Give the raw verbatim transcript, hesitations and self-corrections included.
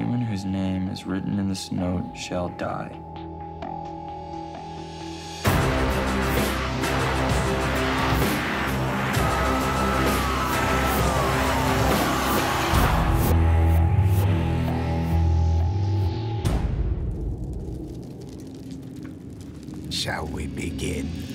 human whose name is written in this note shall die. Shall we begin?